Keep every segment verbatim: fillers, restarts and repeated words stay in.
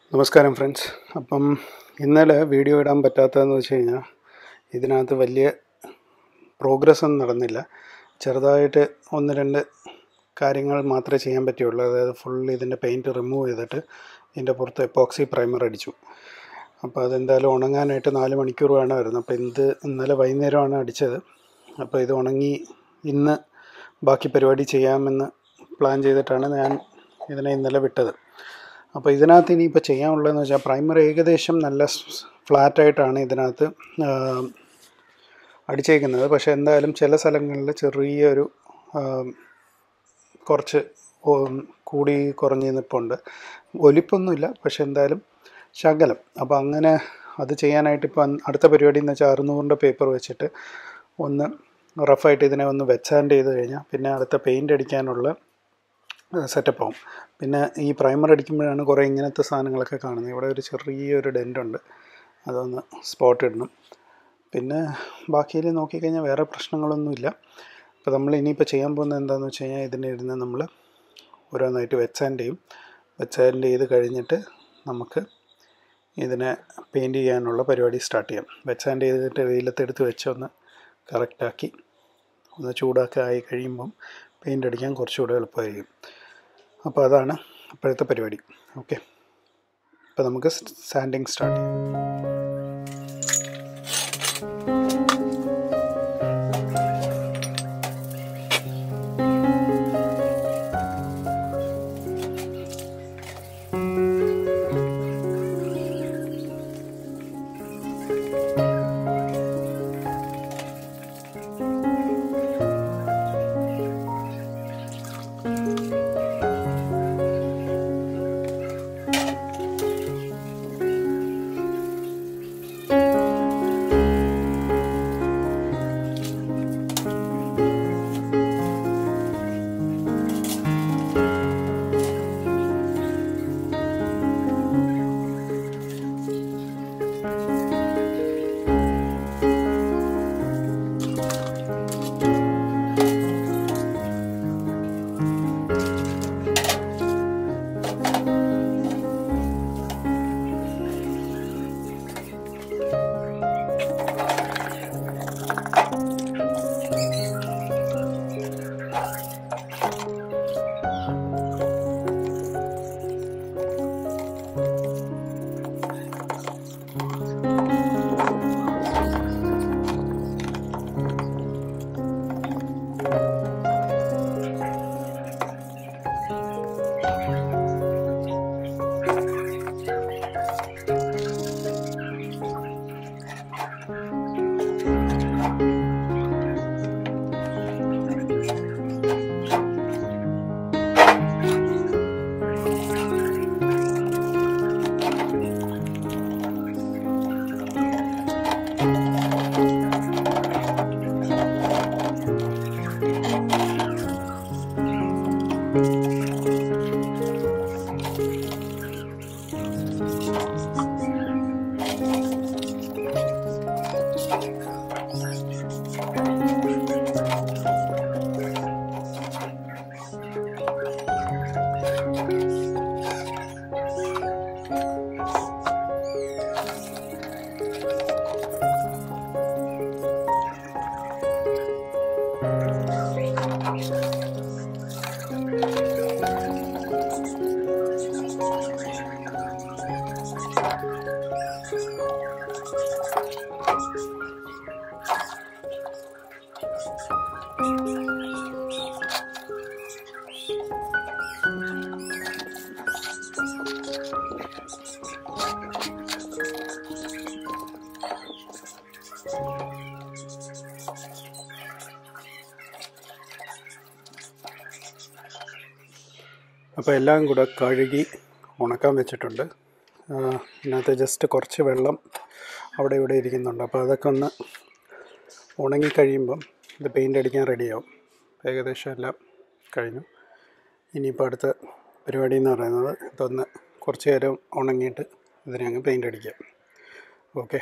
നമസ്കാരം ഫ്രണ്ട്സ്. അപ്പം ഇന്നലെ വീഡിയോ ഇടാൻ പറ്റാത്തതെന്ന് വെച്ച് കഴിഞ്ഞാൽ ഇതിനകത്ത് വലിയ പ്രോഗ്രസ് ഒന്നും നടന്നില്ല. ചെറുതായിട്ട് ഒന്ന് രണ്ട് കാര്യങ്ങൾ മാത്രമേ ചെയ്യാൻ പറ്റുള്ളൂ. അതായത് ഫുൾ ഇതിൻ്റെ പെയിൻറ്റ് റിമൂവ് ചെയ്തിട്ട് ഇതിൻ്റെ പുറത്ത് എപ്പോക്സി പ്രൈമർ അടിച്ചു. അപ്പോൾ അതെന്തായാലും ഉണങ്ങാനായിട്ട് നാല് മണിക്കൂർ വേണമായിരുന്നു. അപ്പോൾ ഇത് ഇന്നലെ വൈകുന്നേരമാണ് അടിച്ചത്. അപ്പോൾ ഇത് ഉണങ്ങി ഇന്ന് ബാക്കി പരിപാടി ചെയ്യാമെന്ന് പ്ലാൻ ചെയ്തിട്ടാണ് ഞാൻ ഇതിനെ ഇന്നലെ വിട്ടത്. അപ്പോൾ ഇതിനകത്ത് ഇനിയിപ്പോൾ ചെയ്യാനുള്ളതെന്ന് വെച്ചാൽ പ്രൈമർ ഏകദേശം നല്ല ഫ്ലാറ്റായിട്ടാണ് ഇതിനകത്ത് അടിച്ചേക്കുന്നത്. പക്ഷേ എന്തായാലും ചില സ്ഥലങ്ങളിൽ ചെറിയൊരു കുറച്ച് കൂടി കുറഞ്ഞ് നിൽപ്പുണ്ട്. ഒലിപ്പൊന്നുമില്ല, പക്ഷെ എന്തായാലും ശകലം. അപ്പോൾ അങ്ങനെ അത് ചെയ്യാനായിട്ട് ഇപ്പം അടുത്ത പരിപാടി എന്ന് വെച്ചാൽ അറുന്നൂറിൻ്റെ പേപ്പർ വെച്ചിട്ട് ഒന്ന് റഫായിട്ട് ഇതിനെ ഒന്ന് വെച്ചാൻഡ് ചെയ്ത് കഴിഞ്ഞാൽ പിന്നെ അടുത്ത പെയിൻ്റ് അടിക്കാനുള്ള സെറ്റപ്പ് ആവും. പിന്നെ ഈ പ്രൈമർ അടിക്കുമ്പോഴാണ് കുറേ ഇങ്ങനത്തെ സാധനങ്ങളൊക്കെ കാണുന്നത്. ഇവിടെ ഒരു ചെറിയൊരു ഡെൻറ്റുണ്ട്, അതൊന്ന് സ്പോട്ട് ഇടണം. പിന്നെ ബാക്കിയിൽ നോക്കിക്കഴിഞ്ഞാൽ വേറെ പ്രശ്നങ്ങളൊന്നുമില്ല. അപ്പോൾ നമ്മൾ ഇനിയിപ്പോൾ ചെയ്യാൻ പോകുന്നത് എന്താണെന്ന് വെച്ച് കഴിഞ്ഞാൽ ഇതിനെ ഇരുന്ന് നമ്മൾ ഓരോന്നായിട്ട് വെച്ചാൻഡ് ചെയ്യും. വെച്ചാൻഡ് ചെയ്ത് കഴിഞ്ഞിട്ട് നമുക്ക് ഇതിനെ പെയിൻറ്റ് ചെയ്യാനുള്ള പരിപാടി സ്റ്റാർട്ട് ചെയ്യാം. വെച്ചാൻഡ് ചെയ്തിട്ട് വെയിലത്തെടുത്ത് വെച്ച് ഒന്ന് കറക്റ്റാക്കി ഒന്ന് ചൂടാക്കി ആയി കഴിയുമ്പം പെയിൻ്റ് അടിക്കാൻ കുറച്ചുകൂടെ എളുപ്പമായിരിക്കും. അപ്പോൾ അതാണ് ഇപ്പോഴത്തെ പരിപാടി. ഓക്കെ, അപ്പോൾ നമുക്ക് സാൻഡിങ് സ്റ്റാർട്ട് ചെയ്യാം. അപ്പോൾ എല്ലാം കൂടെ കഴുകി ഉണക്കാൻ വെച്ചിട്ടുണ്ട്. ഇതിനകത്ത് ജസ്റ്റ് കുറച്ച് വെള്ളം അവിടെ ഇവിടെ ഇരിക്കുന്നുണ്ട്. അപ്പോൾ അതൊക്കെ ഒന്ന് ഉണങ്ങിക്കഴിയുമ്പം ഇത് പെയിൻ്റ് അടിക്കാൻ റെഡിയാവും. ഏകദേശം എല്ലാം കഴിഞ്ഞു. ഇനിയിപ്പോൾ അടുത്ത പരിപാടി എന്ന് പറയുന്നത് ഇതൊന്ന് കുറച്ച് നേരം ഉണങ്ങിയിട്ട് ഇതിനെ അങ്ങ് പെയിൻ്റ് അടിക്കാം. ഓക്കെ.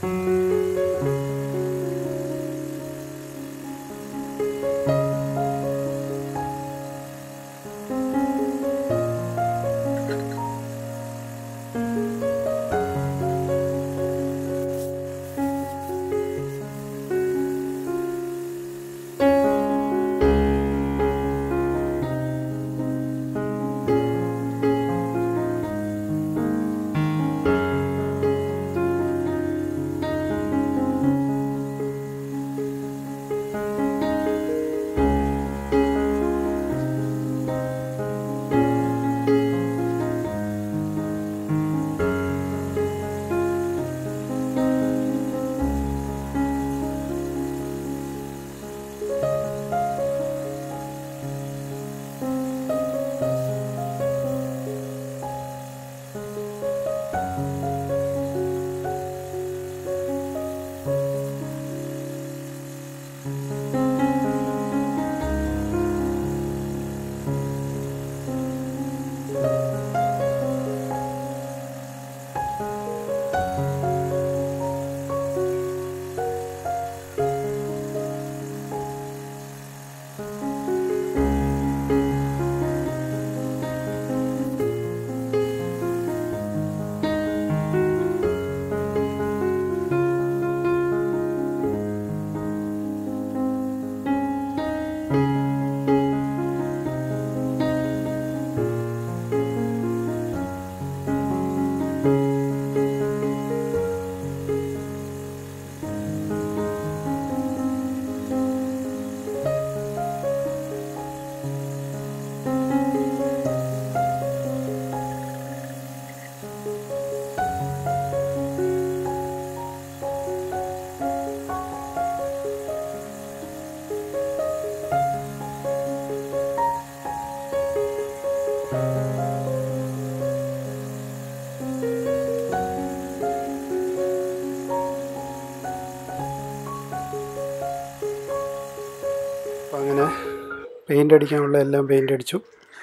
അങ്ങനെ പെയിൻ്റ് അടിക്കാനുള്ള എല്ലാം പെയിൻ്റ് അടിച്ചു.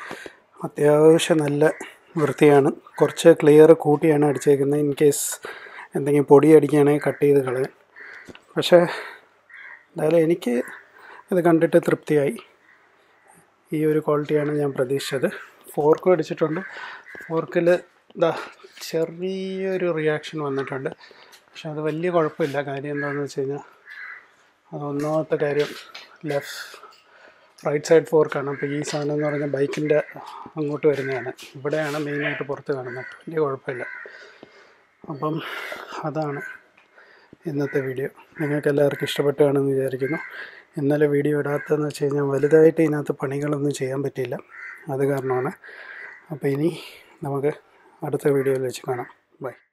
അത്യാവശ്യം നല്ല വൃത്തിയാണ്. കുറച്ച് ക്ലിയർ കൂട്ടിയാണ് അടിച്ചേക്കുന്നത്, ഇൻ കേസ് എന്തെങ്കിലും പൊടി അടിക്കുകയാണെങ്കിൽ കട്ട് ചെയ്ത് കളയാൻ. പക്ഷേ എന്തായാലും എനിക്ക് ഇത് കണ്ടിട്ട് തൃപ്തിയായി. ഈ ഒരു ക്വാളിറ്റിയാണ് ഞാൻ പ്രതീക്ഷിച്ചത്. ഫോർക്കും അടിച്ചിട്ടുണ്ട്. ഫോർക്കിൽ ഇതാ ചെറിയൊരു റിയാക്ഷൻ വന്നിട്ടുണ്ട്. പക്ഷെ അത് വലിയ കുഴപ്പമില്ല. കാര്യം എന്താണെന്ന് വെച്ച് കഴിഞ്ഞാൽ അത് ഒന്നാമത്തെ കാര്യം ലെഫ്റ്റ് റൈറ്റ് സൈഡ് ഫോർക്കാണ്. അപ്പോൾ ഈ സാധനം എന്ന് പറഞ്ഞാൽ ബൈക്കിൻ്റെ അങ്ങോട്ട് വരുന്നതാണ്. ഇവിടെയാണ് മെയിനായിട്ട് പുറത്ത് കാണുന്നത്. വലിയ കുഴപ്പമില്ല. അപ്പം അതാണ് ഇന്നത്തെ വീഡിയോ. നിങ്ങൾക്ക് എല്ലാവർക്കും ഇഷ്ടപ്പെട്ടു കാണുമെന്ന് വിചാരിക്കുന്നു. ഇന്നലെ വീഡിയോ ഇടാത്തതെന്ന് വെച്ച് കഴിഞ്ഞാൽ വലുതായിട്ട് ഇതിനകത്ത് പണികളൊന്നും ചെയ്യാൻ പറ്റിയില്ല. അത് കാരണമാണ്. അപ്പോൾ ഇനി നമുക്ക് അടുത്ത വീഡിയോയിൽ വെച്ച് കാണാം. ബൈ.